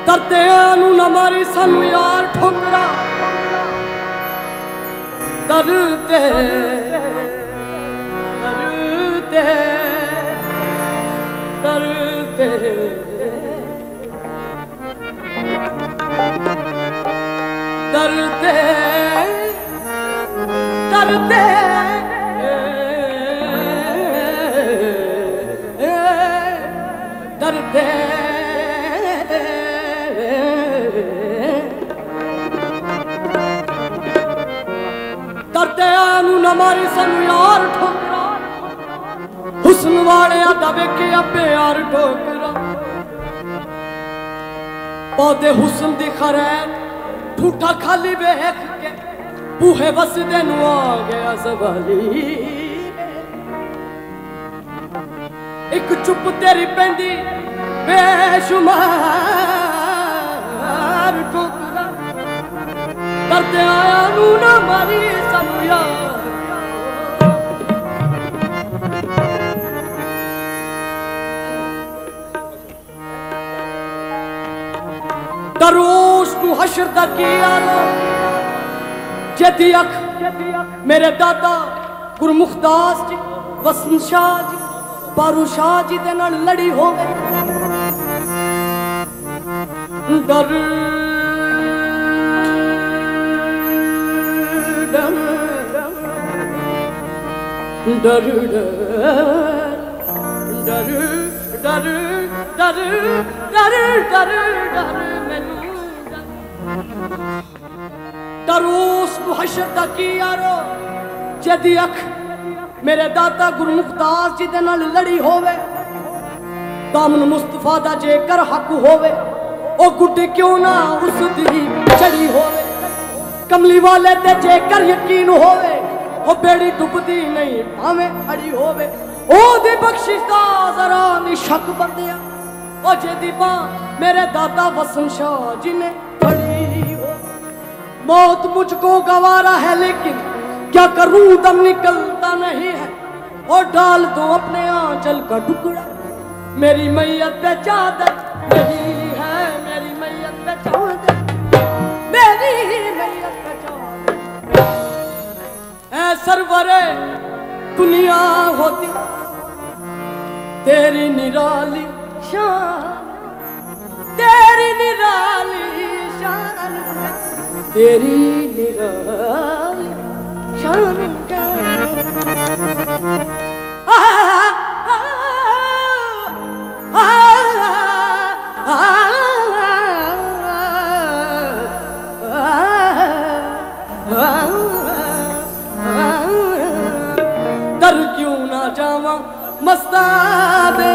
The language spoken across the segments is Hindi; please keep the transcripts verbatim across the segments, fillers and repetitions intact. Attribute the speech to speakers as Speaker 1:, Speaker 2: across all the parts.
Speaker 1: दर्दियां नू ना मारी सानू यार ठोकरा दर्दे दर्दे दर्दे दर्दे दर्दे दर्दे दर्दियां नू ना मारी सानू यार ठोकरा हुस्न वाले दा वेखे अपे यार ठोकरा पौधे हुस्न दी खरैत ठूठा खाली वेख के बूहे वसदे नू आ गया सवाली एक चुप तेरी पैंदी बेशुमार ठोकरा दर्दियां नू ना मारी सानू यार दरोश तू हशर दा कियारो जेदी अख मेरे दादा गुरमुखदास जी वसन शाह जी बारू शाह जी दे नाल लड़ी हो गई डर डर डर डर डर डर डर डर डर मैनू दरोस मुहशर दा की यारो जदी अख मेरे दादा गुरमुखदास जी दे नाल लड़ी होवे दामन मुस्तफा दा जेकर हक होवे ओ गुड्डी क्यों ना उस दी चढ़ी होवे कमली वाले ते जेकर यकीन होवे ओ बेड़ी डुबदी नहीं भावे अड़ी होवे ओ दी बख्शिश दा जरा नी शक बंदिया ओ जेदी बां मेरे दादा वसन शाह जी ने फड़ी हो मौत मुझको गवारा है लेकिन क्या करूं दम निकलता नहीं है और डाल दो अपने आंचल का टुकड़ा मेरी मैयत पे चादर नहीं है मेरी मैयत पे चादर मेरी मैयत पे चादर ऐ सरवरे दुनिया होती तेरी निराली शान तेरी निराली शान तेरी निराली शान आ आ दर क्यों ना जावा मस्ताने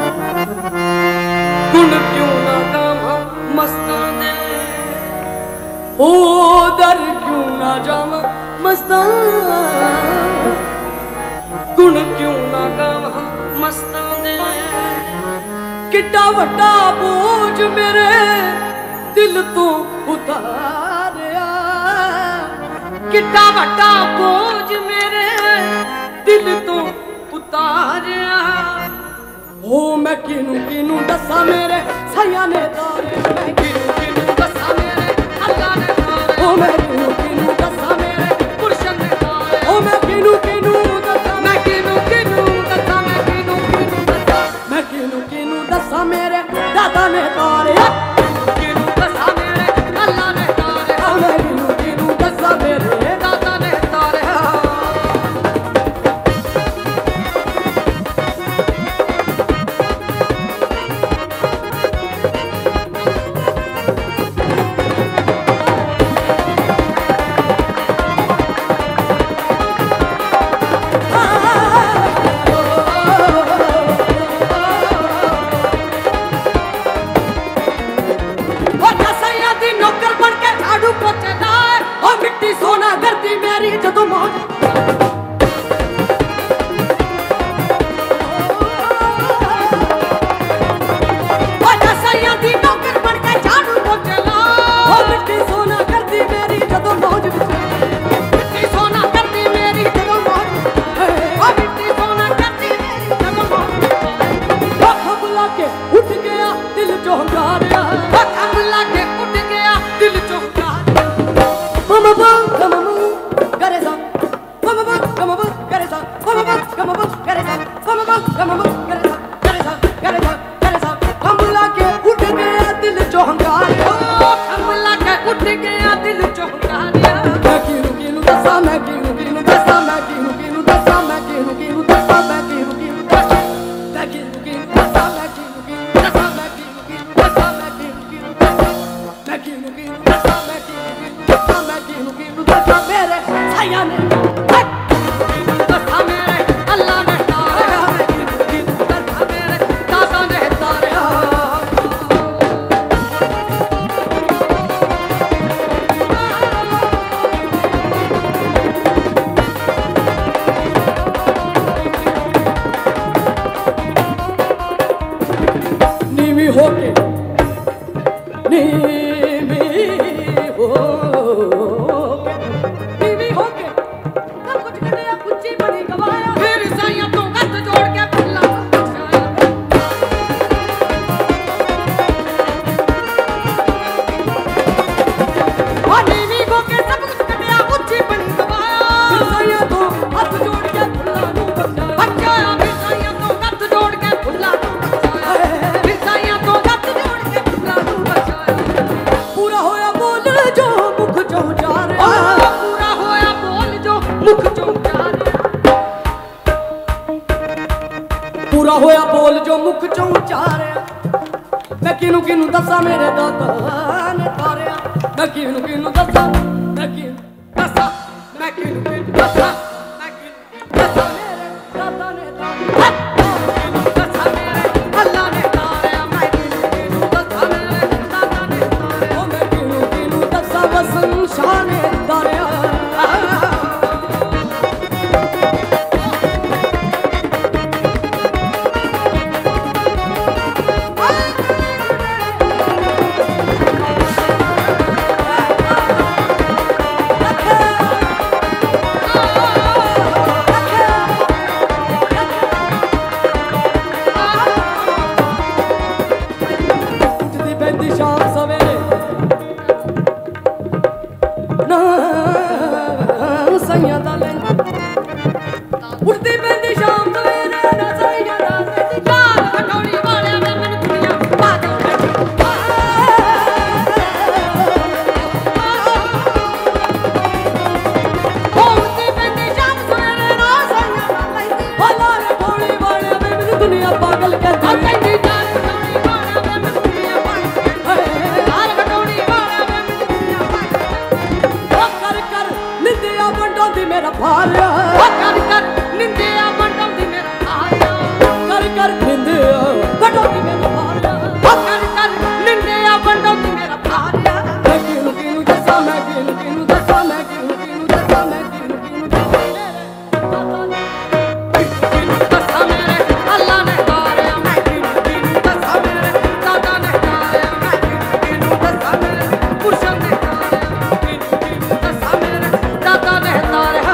Speaker 1: गुण क्यों ना गावा मस्ताने ओ दर क्यों ना जावा मस्ताने गुण क्यों ना गावा मस्ताने किड्डा वड्डा बोझ मेरे दिल तो उतारिया किड्डा वड्डा बोझ मेरे दिल तो उतारिया हो मैं किनू किनू दसा मेरे सैया ने तारे मैं किनू किनू दसा मेरे अल्लाह ने तारे हो मैं किनू किनू दसा मेरे गुरशन ने तारे हो मैं किनू किनू दसा मैं किनू किनू दसा मैं किनू किनू दसा मैं किनू किनू दसा मेरे दादा ने तारे किनू दसा मेरे अल्लाह ने तारे हो मैं किनू किनू दसा मेरे दादा ने तारे किनू दसा मैं किनू किनू दसा मैं किनू किनू दसा मैं किनू किनू दसा मैं किनू किनू दसा मैं किनू किनू दसा मैं किनू किनू दसा मेरे साया ने दसा मेरे अल्लाह ने तारे किनू किनू दसा मेरे दादा ने तारे नीवी होके नीवी होके नीवी होके सब कुछ कटिया कुच्ची बड़ी गवाया फिर साइयां तो हाथ जोड़ के फुल्ला ओ नीवी होके सब कुछ कटिया कुच्ची बड़ी गवाया फिर साइयां तो हाथ जोड़ के फुल्ला नू बचाया फिर साइयां तो हाथ जोड़ के फुल्ला नू बचाया फिर साइयां तो हाथ जोड़ के फुल्ला नू बचाया पूरा होया बोल जो मुख चों जा रहा पूरा होया बोल जो मुख चों जा रहा पूरा होया बोल जो मुख चों जा रहा मैं किनू किनू दसा मेरे दादा ने तारिया मैं किनू किनू दसा मैं किनू दसा मैं किनू किनू दसा मैं किनू दसा मेरे दादा ने तारिया किनू दसा मेरे अल्लाह ने तारिया मैं किनू किनू दसा मेरे दादा ने तारिया मैं किनू किनू दसा वसन शाह ने तारिया उठदी बैठी शाम सवेरे ना सैया दा लैंदा उठदी बैठी शाम सवेरे ना सैया दा लैंदा चाल खटोली वाले मैं मैनू दुनिया पागल बैठी उठदी बैठी शाम सवेरे ना सैया दा लैंदा ओ लाल खटोली वाले मैं मैनू दुनिया पागल कहती कहती चाल खटोली वाले मैं मैनू दुनिया पागल लाल खटोली वाले मैं मैनू दुनिया पागल ओ कर कर निंदिया बंडोंदी मेरा भालिया ओ कर कर निंदिया बंडोंदी मेरा भालिया कर कर निंदिया बंडोंदी मेरा भालिया ओ कर कर निंदिया बंडोंदी मेरा भालिया मैं किनू किनू दसा मैं किनू किनू दसा मैं किनू किनू दसा मैं किनू किनू दसा मेरे दसा मेरे अल्लाह ने तारिया मैं किनू किनू दसा मेरे दादा ने तारिया मैं किनू किनू दसा मेरे मुर्शद ने तारिया किनू किनू दसा मेरे दादा ने तारिया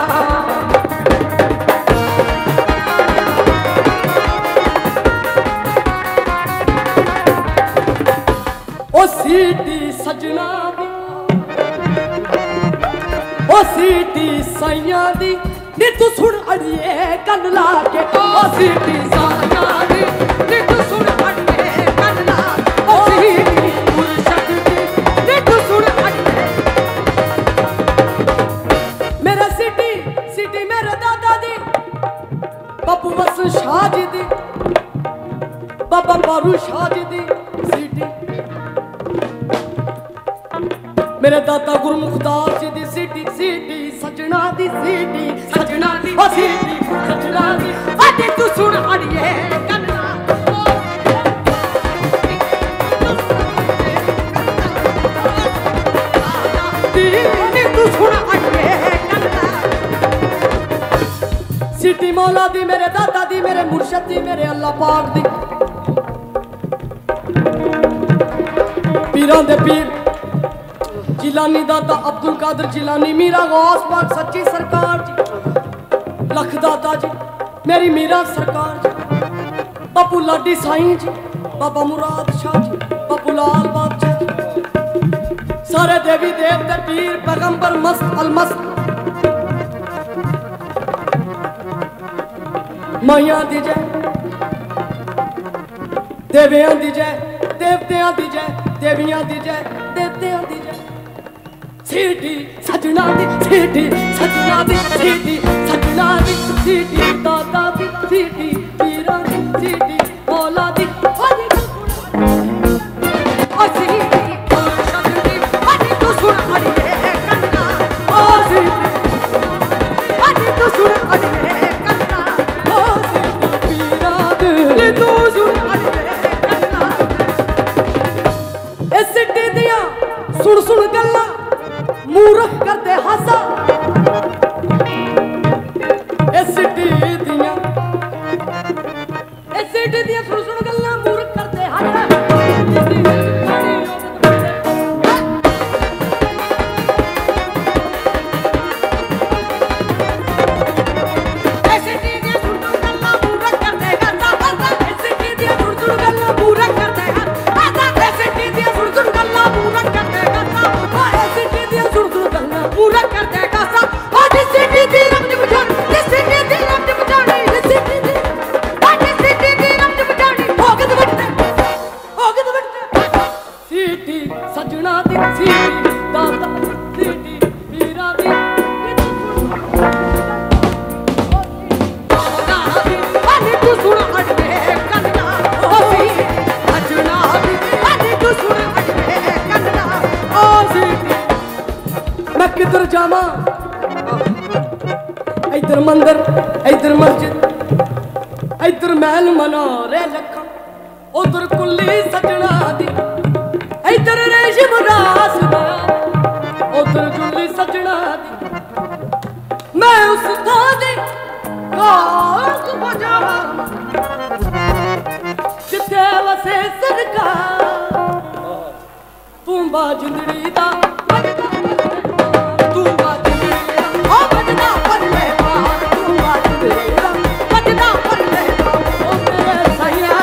Speaker 1: ओ सीटी सजना दी ओ सीटी साइयां दी नी तू सुन अड़िए कन ला के ओ सीटी साइयां दी नी तू सुन अड़िए कन ला ओ सीटी मुर्शद दी नी तू सुन अड़िए मेरा सीटी सीटी मेरे दादा दी बाबू वसन शाह जी दी बाबा बारू शाह जी दी सीटी मेरे दादा गुरमुखदास जी दी सीटी सीटी सजना दी सीटी सजना दी ओ सीटी सजना दी अटे तू सुन अड़िए कन्ना दी तू सुन अड़िए कन्ना सीटी मौला दी मेरे दादा दी मेरे मुर्शद दी मेरे अल्लाह पाक दी पीरां दे पीर जिलानी दादा अब्दुल कादर जिलानी मीरा गौस पाक सच्ची सरकार जी लख दादा जी मेरी मीरा सरकार जी बापू लाडी साईं जी बाबा मुराद शाह जी बापू लाल बादशाह जी सारे देवी देवते पीर पैगंबर मस्त अलमस्त माइया दी जय देवियां दी जय देवतियां दी जय देवियां दी जय देवतियां दी जय सीटी सजना दी सीटी सजना दी सीटी सजना दी सीटी दादा दी सीटी पीरा दी सीटी बोला दी अजी तू सुन असी शक्ति अजी तू सुन अड़िए कन्ना असी अजी तू सुन अड़िए कन्ना असी पीरा दे तू सुन अड़िए कन्ना ए सिटी दियां सुन सुन गल्ला मूर्ख करदे हासा ए सिटी दियां ए सिटी दियां सुन सुन गल्ला मूर्ख करदे हासा सजना दी सीटी दाता सीटी हीरा दी अनी तू सुन अड़वे कन्ना ओसी सजना दी अनी तू सुन अड़वे कन्ना ओसी मैं किधर जावां इधर मंदिर इधर मस्जिद इधर महल मनारे लखा उधर कुल्ली सजना दी इधर रेशम रास उधर जुली सजना दी मैं उस थां दी कास बजावा जिथे वसे सरकार तूंबा जिंदड़ी दा तूंबा जिंदड़ी दा ओ बजदा परले पार तूंबा जिंदड़ी दा बजदा परले पार ओ तेरे सैया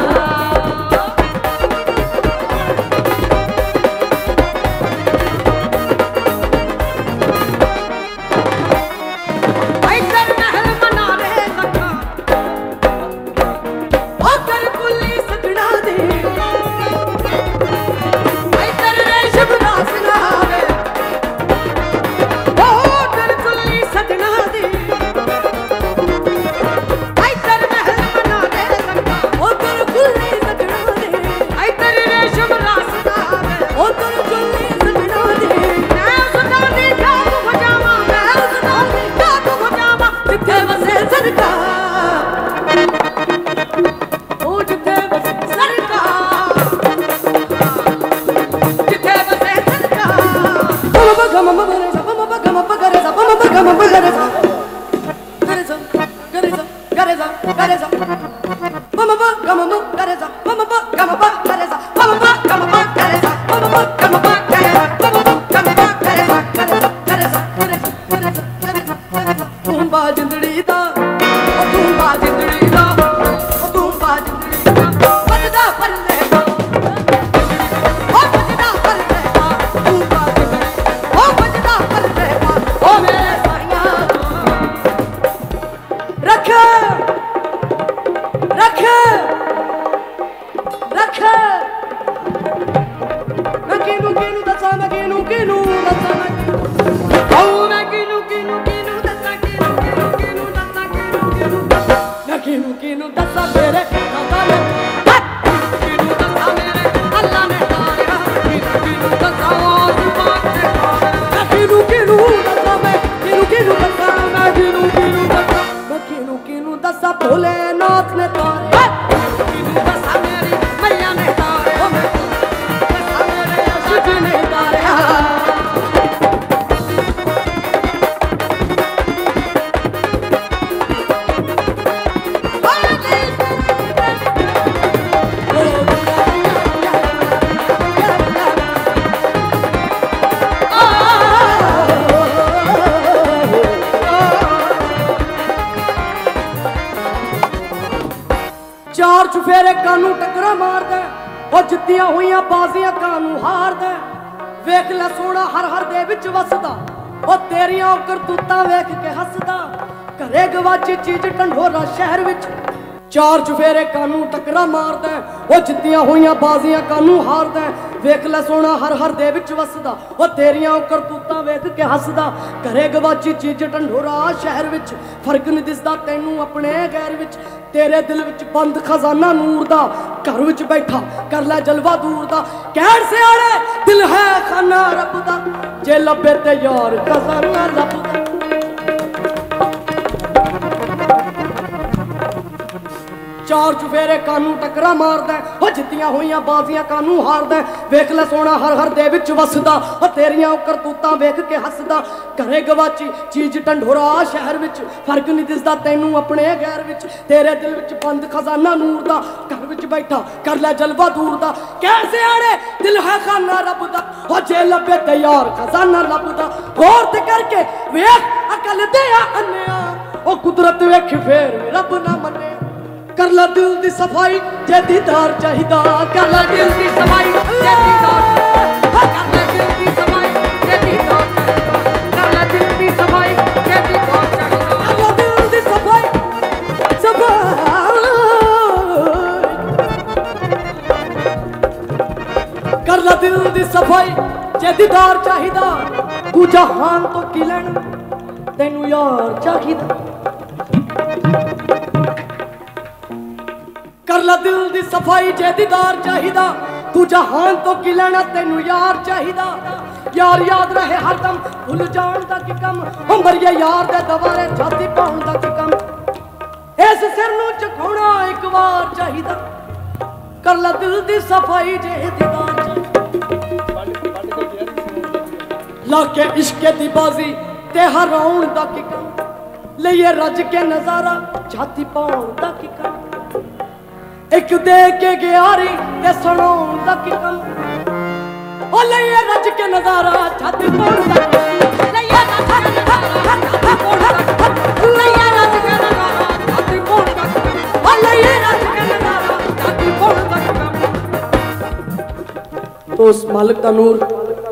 Speaker 1: भोलेनाथ ने तारे मेरी मैया ने तारे मेरे शिव ने तारे चार चुफेरे कानू टकरा मार दे और जित्तियां हुईयां बाजियां कानू हार दे वेख ले सोना हर हर दे विच वसदा और तेरियां करतूतां वेख के हसदा घरे गवाची चीज ढंढोरा शहर विच चार चुफेरे कानू टकरा मार दे और जित्तियां हुईयां बाजियां कानू हार दे वेख ले सोना हर हर दे विच वसदा और तेरियां करतूतां वेख के हसदा घरे गवाची चीज ढंढोरा शहर विच फर्क नहीं दिसदा तैनू अपने गैर विच तेरे दिल विच बंद खजाना नूर दा, घर विच बैठा कर लै जलवा दूर दा। कहण से आड़े दिल है खाना रब दा, जे लभे ते यार खजाना लभदा। चार चुफेरे कानू टकरा मारदा, ओ जित्तियां होइयां बाजियां कानू हारदा। वेख ले सोना हर हर दे विच वसदा, ओ तेरियां करतूतां वेख के हसदा। घरे गवाची चीज ढंढोरा शहर विच, फर्क नहीं दिसदा तैनू अपने गैर विच। तेरे दिल विच बंद खजाना नूर दा, घर विच बैठा कर लै जलवा दूर दा। कैसे आड़े दिल है खाना रब दा, ओ जे लभे ते यार खजाना लभदा। गौर ते करके वेख अकल दे अन्या, ओ कुदरत वेख फेर रब ना मन्ने। कर ला दिल दी सफाई जे दीदार चाहिदा, कर ला दिल दी सफाई जे दीदार, कर ला दिल दी सफाई जे दीदार चाहिदा, कर ला दिल दी सफाई जे दीदार चाहिदा, कर ला दिल दी सफाई सफाई, कर ला दिल दी सफाई जे दीदार चाहिदा। तू जहान तो की लैना तैनू यार चाहिदा। कर ला दिल दी सफाई जे दीदार चाहिदा, तू जहान तो की लैना तैनू यार चाहिदा। यार याद रहे हरदम भुल जान दा की कम, मरिए यार दे दवारे छाती पाउण दा की कम। इस सिर नू झुकाउणा एक बार चाहिदा, कर ला दिल दी सफाई जे दीदार चाहिदा। लाके इश्के दी बाजी ते हराउण दा की कम, लईए रज के नजारा छाती पाउण दा की कम। एक दे के ग्यारी ते सुनाउण दा की कम, ओ लईए रज के नजारा छाती पाउण दा की कम। लईए रज के नजारा छाती पाउण दा की कम, लईए रज के नजारा छाती पाउण दा की कम, ओ लईए रज के नजारा छाती पाउण दा की कम। तो उस मालिक दा नूर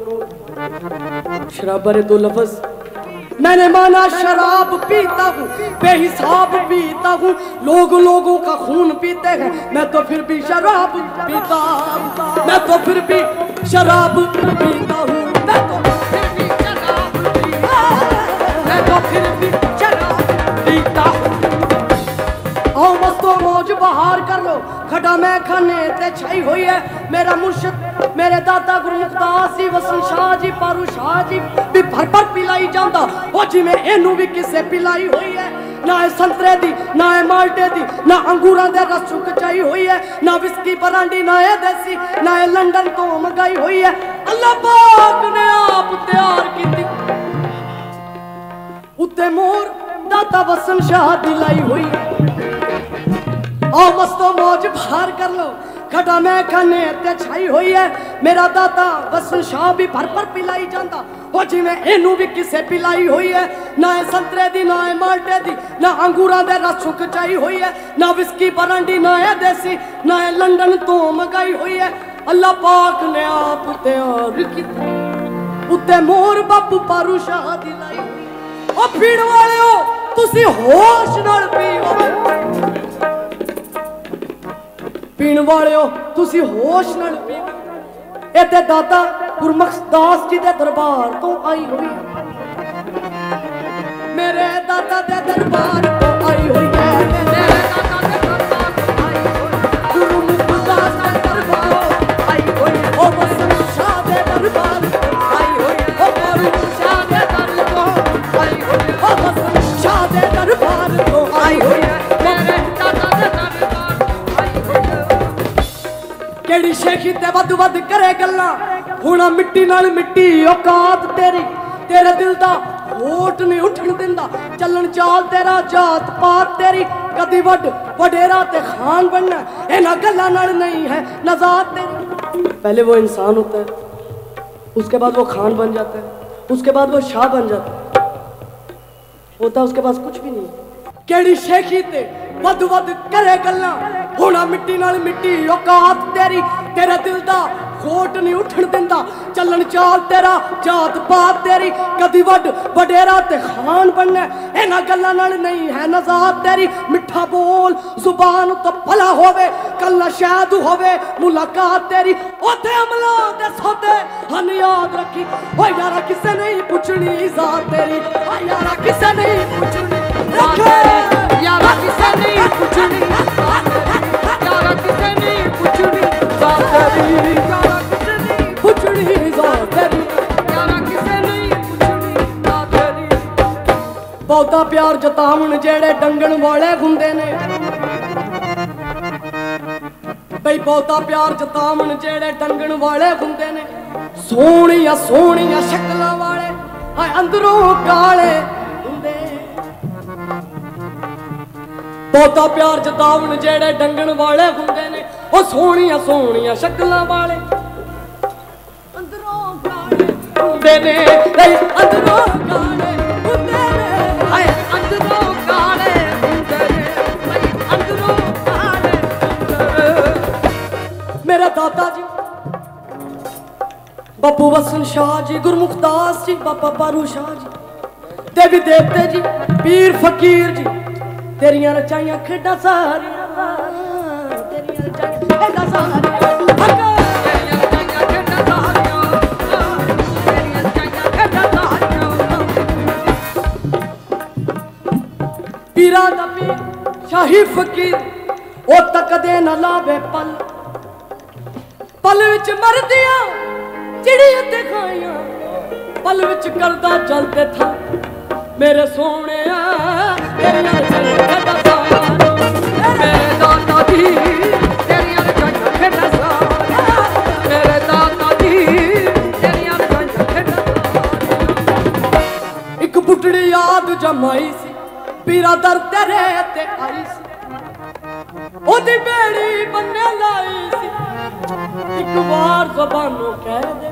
Speaker 1: शराबरे दो लफ्ज, मैंने माना शराब पीता हूँ बेहिसाब पीता हूँ, लोग लोगों का खून पीते हैं मैं तो फिर भी शराब पीता हूँ, मैं तो फिर भी शराब पीता हूँ, मैं तो फिर भी शराब पीता हूँ, मैं तो फिर भी शराब पीता हूँ। आओ मस्तो मौज बहार कर लो, खड़ा मैं खाने ते छाई हुई है। मेरा मुर्शिद मेरे दादा गुरु मुखदास जी वसन शाह जी पारू शाह जी भी भर भर पिलाई जाता, वो जिमें एनू भी किसे पिलाई हुई है। ना है संतरे दी ना है माल्टे दी, ना अंगूरां दे रस चुक चाई हुई है, ना विस्की बरांडी ना है देसी, ना है लंदन तो मंगाई हुई है। अल्लाह पाक ने आप तैयार की उत्ते मोर दादा वसन शाह दिलाई हुई है। आओ मस्तो मौज बाहर कर लो, खटा मैं खाने ते छाई हुई है। मेरा दादा वसन शाह भी भर भर पिलाई जाता, वो जिमें एनू भी किसे पिलाई हुई है। ना है संतरे दी ना है माल्टे दी, ना अंगूरां दे रस चुक चाई हुई है, ना विस्की बरांडी ना है देसी, ना है लंदन तो मंगाई हुई है। अल्लाह पाक ने आप तैयार की उत्ते मोर बापू पारू शाह दिलाई हुई। ओ पीण वालिओ तुसी होश नाल पीओ, पीण वालिओ तुसी होश नाल पीओ। ए ते दादा गुरमुखदास जी दे दरबार तो आई हुई है, मेरे दादा दे दरबार तो आई हुई है, मेरे दादा दे दरबार तो आई हुई है, गुरमुखदास दे दरबार आई हुई है, ओ वसन शाह दे दरबार तो आई हुई है, ओ पारू शाह दे दरबार आई हुई है, ओ वसन शाह दे दरबार तो आई हुई है, मेरे दादा दे दरबार आई हुई है। केड़ी शेखी ते वध वध करे गल्लां, हुण मिट्टी नाल मिट्टी औकात तेरी, तेरे दिल दा होठ नहीं उठन दिंदा, चलन चाल तेरा जात पात तेरी, कदी वड वडेरा ते खान बनना, इन्हां गल्लां नाल नहीं है नजात तेरी। पहले वो इंसान होता है, उसके बाद वो खान बन जाता है, उसके बाद वो शाह बन जाता है, होता उसके पास कुछ भी नहीं। केड़ी शेखी ते वध वध करे गल्लां, हुण मिट्टी नाल मिट्टी औकात तेरी, तेरे दिल दा होठ नहीं उठन दिंदा, चलन चाल तेरा जात पात तेरी, कदी वड वडेरा ते खान बनना, इन्हां गल्लां नाल नहीं है नजात तेरी। मिठा बोल जुबान तो भला होवे, कल शायद होवे मुलाकात तेरी, ओथे अमला दे सौदे हन याद रखी, ओ यारा किसे नहीं पुछनी जात तेरी, ओ यारा किसे नहीं पुछनी जात तेरी। यारा किसे नहीं पूछनी यारा किसे नहीं पूछनी तेरी यारा किसे नहीं पूछनी तेरी यारा किसे नहीं पूछनी तेरी बहुता प्यार जतावन जेड़े डंगण वाले हुंदे ने बई बहुता प्यार जतावन जेड़े डंगण वाले हुंदे ने सोहणियां सोहणियां शक्लां वाले हाय अंदरों काले हुंदे बहुता प्यार जतावन जेड़े डंगण वाले हुंदे ने ओ सोहणियां सोहणियां शक्लां वाले अंदरों काले हुंदे ने अंदरों काले हुंदे ने हाय अंदरों काले हुंदे ने अंदरों काले हुंदे मेरे दादा जी बापू वसन शाह जी गुरमुखदास जी बाबा बारू शाह जी देवी देवते जी पीर फकीर जी तेरियां रचाइयां खेडां सारियां तेरियां रचाइयां खेडां सारियां तेरियां रचाइयां खेडां सारियां तेरियां रचाइयां खेडां सारियां पीरा दा पीर शाही फकीर ओ तकदे न लावे पल पल विच मरदियां चिड़ियां ते खाइयां पल विच करदा चलते था मेरे सोने मेरे दादा जी तेरियां रचाइयां खेडां सारियां मेरे दादा जी तेरियां रचाइयां खेडां सारियां इक बुढ़ड़ी याद जमाई सी पीरा दर तेरे ते आई सी ओदी बेड़ी बन्ने लाई सी एक बार ज़बानों कह दे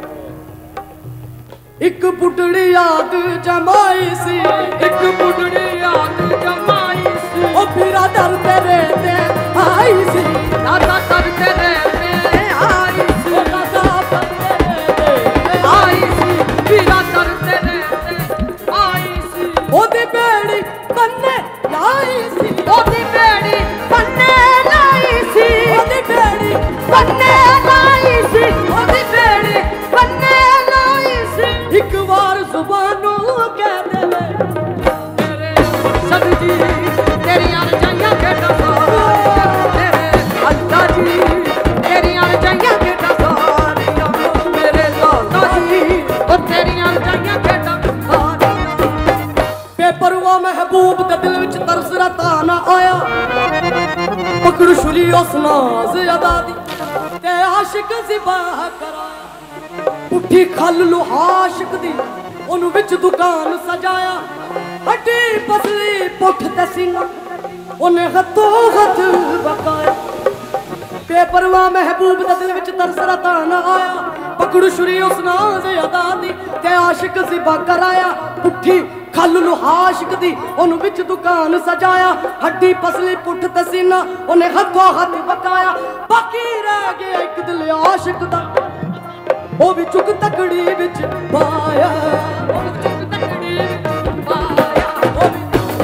Speaker 1: एक बुढ़ड़ी याद जमाई सी एक बुढ़ड़ी याद जमाई सी ओ पीरा दर तेरे ते आई सी दादा दर तेरे ते आई सी दादा दर तेरे ते आई सी पीरा दर तेरे ते आई सी ओदी बेड़ी बन्ने लाई सी ओदी बेड़ी बन्ने लाई सी ओदी बेड़ी बन्ने लाई सी ओदी बेड़ी बन्ने लाई सी एक बार ज़ुबानों कह दे तेरे सद जी तेरियां रचाइयां खेडां सारियां तेरे अल्लाह जी तेरियां रचाइयां खेडां सारियां मेरे दादा जी ओ तेरियां रचाइयां खेडां सारियां बेपरवाह महबूब दे दिल विच तरस रता ना आया पकड़ छुरी उस नाज़ अदा दी ते आशिक ज़िबाह कराया उठी खल लुहाशिक दी ओनू विच दुकान सजाया हड्डी पसली पुठ ते सीना ओने हथों हथ बकाया बेपरवाह महबूब दे दिल विच तरस रता ना आया पकड़ू छुरी उस नाज़ अदा दी ते आशिक ज़िबाह कराया उठी खल लुहाशिक दी ओनू विच दुकान सजाया हड्डी पसली पुठ ते सीना ओने हथों हथ बकाया बाकी रह गया एक दिल आशिक दा ओ भी चुक तकड़ी विच पाया ओ भी चुक तकड़ी विच पाया ओ भी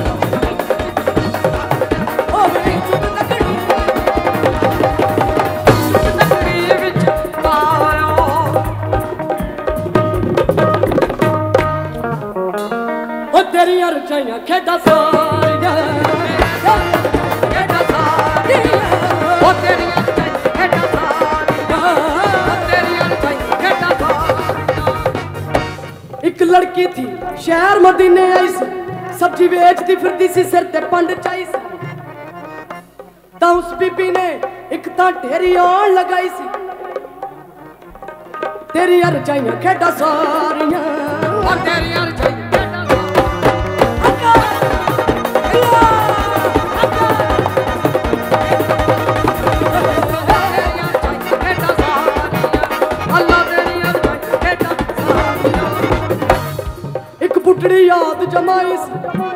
Speaker 1: ओ भी चुक तकड़ी चुक तकड़ी विच पाया ओ तेरियां रचाइयां खेडां सारियां खेडां सारियां ओ तेरियां रचाइयां खेडां सारियां तेरियां रचाइयां एक लड़की थी शहर मदीने आई सी सब्जी बेचती फिरती सी सिर ते पंड चाई सी तां उस बीबी ने एक तां ढेरी आन लगाई सी तेरियां रचाइयां खेडां सारियां और तेरियां रचाइयां बुढ़ड़ी याद जमाई सी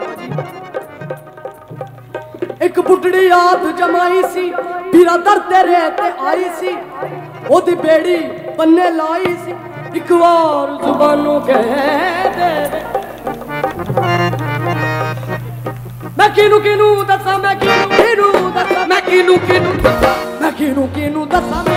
Speaker 1: एक बुढ़ड़ी याद जमाई सी पीरा दर तेरे ते आई सी ओदी बेड़ी बन्ने लाई सी एक बार ज़ुबानों कह दे मैं किनू किनू दसा मैं किनू किनू दसा मैं किनू किनू दसा मैं किनू किनू दसा